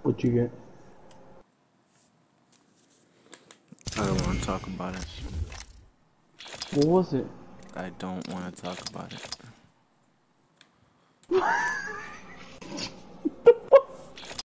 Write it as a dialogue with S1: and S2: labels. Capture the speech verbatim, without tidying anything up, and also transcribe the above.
S1: What you get?
S2: I don't want to talk about it.
S1: What was it?
S2: I don't want to talk about it.